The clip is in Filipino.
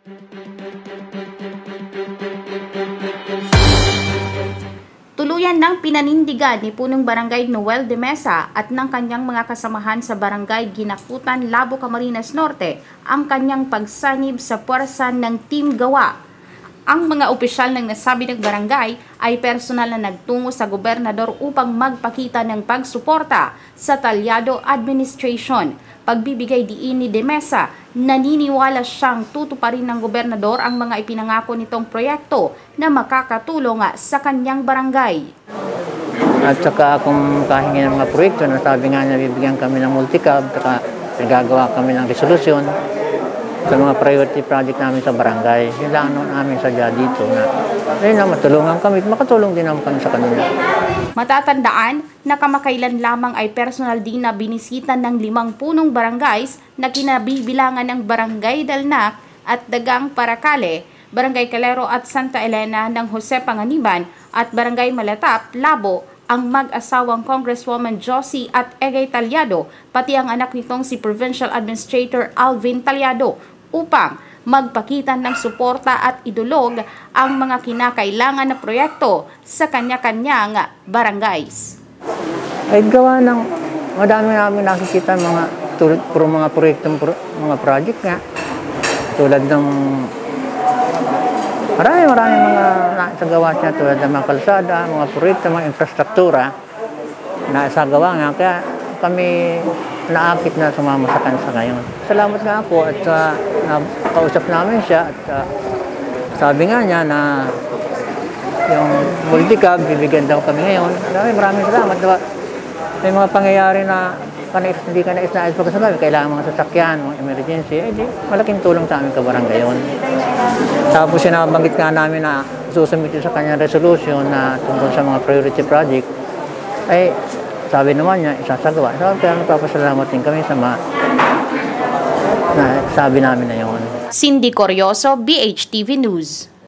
Tuluyan ng pinanindigan ni Punong Barangay Noel de Mesa at ng kanyang mga kasamahan sa Barangay Ginakutan, Labo, Camarines Norte ang kanyang pagsanib sa puwersa ng Team Gawa. Ang mga opisyal ng nasabi ng barangay ay personal na nagtungo sa gobernador upang magpakita ng pagsuporta sa Talyado Administration. Pagbibigay diin ni De Mesa, naniniwala siyang tutuparin ng gobernador ang mga ipinangako nitong proyekto na makakatulong sa kanyang barangay. At saka kung kahingi ng mga proyekto, nasabi nga na bibigyan kami ng multicab, saka gagawa kami ng resolusyon sa mga priority project namin sa barangay. Yun lang namin sadya dito na ayun na matulungan kami, makatulong din naman kami sa kanila. Matatandaan na kamakailan lamang ay personal din na binisita ng 5 punong barangays na kinabibilangan ng Barangay Dalnak at Dagang Paracale, Barangay Calero at Santa Elena ng Jose Panganiban at Barangay Malatap, Labo, ang mag-asawang Congresswoman Josie at Egay Talyado, pati ang anak nitong si Provincial Administrator Alvin Talyado, upang magpakita ng suporta at idulog ang mga kinakailangan na proyekto sa kanya-kanyang barangays. Ay gawa ng madami namin nakikita mga proyektong mga project nga. Tulad ng maraming mga nasagawa siya, tulad ng mga kalsada, mga proyekto, mga infrastruktura na isagawa nga. Kaya kami naakit na sumama sa kansa ngayon. Salamat nga po at kausap namin siya at sabi nga niya na yung multicab, bibigyan daw kami ngayon. Maraming salamat. May mga pangyayari na hindi ka nais-nais pagkasabi, kailangan mga sasakyan, mga emergency, malaking tulong sa amin kabarangay yun. Tapos sinabanggit nga namin na susumit sa kanyang resolution na tungkol sa mga priority project, ay sabi naman niya, isasagawa. Kaya nagpapasalamat din kami sa na sabi namin na yun. Cindy Corioso, BHTV News.